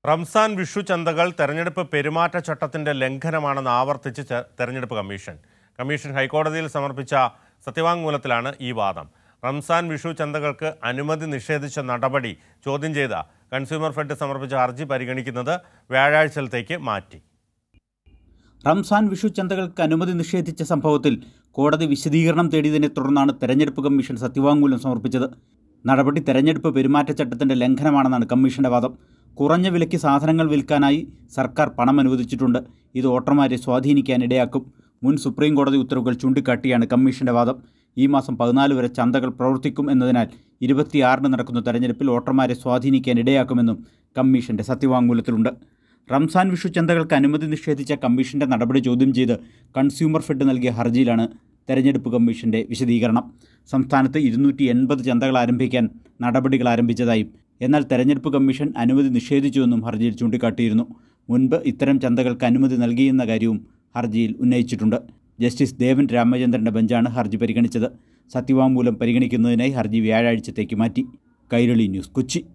റംസാൻ വിഷു ചന്തകൾ തെരഞ്ഞെടുപ്പ് പെരുമാറ്റച്ചട്ടത്തിന്റെ ലംഘനമാണെന്ന് ആവർത്തിച്ച് തെരഞ്ഞെടുപ്പ് കമ്മീഷൻ. കമ്മീഷൻ ഹൈക്കോടതിയിൽ സമർപ്പിച്ച സത്യവാങ്മൂലത്തിലാണ് ഈ വാദം. റംസാൻ വിഷു ചന്തകൾക്ക് അനുമതി നിഷേധിച്ച നടപടി ചോദ്യം ചെയ്ത കൺസ്യൂമർ ഫെഡ് സമർപ്പിച്ച ഹർജി പരിഗണിക്കുന്നത് വ്യാഴാഴ്ചത്തേക്ക് മാറ്റി. റംസാൻ വിഷു ചന്തകൾക്ക് അനുമതി നിഷേധിച്ച സംഭവത്തിൽ കോടതി വിശദീകരണം തേടിയതിനെ തുടർന്നാണ് തെരഞ്ഞെടുപ്പ് കമ്മീഷൻ സത്യവാങ്മൂലം സമർപ്പിച്ചത്. നടപടി തെരഞ്ഞെടുപ്പ് പെരുമാറ്റച്ചട്ടത്തിന്റെ ലംഘനമാണെന്നാണ് കമ്മീഷന്റെ വാദം. കുറഞ്ഞ വിലയ്ക്ക് സാധനങ്ങൾ വിൽക്കാനായി സർക്കാർ പണം അനുവദിച്ചിട്ടുണ്ട്. ഇത് വോട്ടർമാരെ സ്വാധീനിക്കാൻ ഇടയാക്കും. മുൻ സുപ്രീം കോടതി ഉത്തരവുകൾ ചൂണ്ടിക്കാട്ടിയാണ് കമ്മീഷന്റെ വാദം. ഈ മാസം 14 വരെ ചന്തകൾ പ്രവർത്തിക്കും എന്നതിനാൽ 26-ന് നടക്കുന്ന തെരഞ്ഞെടുപ്പിൽ വോട്ടർമാരെ സ്വാധീനിക്കാൻ ഇടയാക്കുമെന്നും കമ്മീഷന്റെ സത്യവാങ്മൂലത്തിലുണ്ട്. റംസാൻ വിഷു ചന്തകൾക്ക് അനുമതി നിഷേധിച്ച കമ്മീഷന്റെ നടപടി ചോദ്യം ചെയ്ത് കൺസ്യൂമർ ഫെഡ് നൽകിയ ഹർജിയിലാണ് തെരഞ്ഞെടുപ്പ് കമ്മീഷന്റെ വിശദീകരണം. സംസ്ഥാനത്ത് 280 ചന്തകൾ ആരംഭിക്കാൻ നടപടികൾ ആരംഭിച്ചതായും എന്നാൽ തെരഞ്ഞെടുപ്പ് കമ്മീഷൻ അനുമതി നിഷേധിച്ചുവെന്നും ഹർജിയിൽ ചൂണ്ടിക്കാട്ടിയിരുന്നു. മുൻപ് ഇത്തരം ചന്തകൾക്ക് അനുമതി നൽകിയെന്ന കാര്യവും ഹർജിയിൽ ഉന്നയിച്ചിട്ടുണ്ട്. ജസ്റ്റിസ് ദേവൻ രാമചന്ദ്രൻ്റെ ബെഞ്ചാണ് ഹർജി പരിഗണിച്ചത്. സത്യവാങ്മൂലം പരിഗണിക്കുന്നതിനായി ഹർജി വ്യാഴാഴ്ചത്തേക്ക് മാറ്റി. കൈരളി ന്യൂസ്, കൊച്ചി.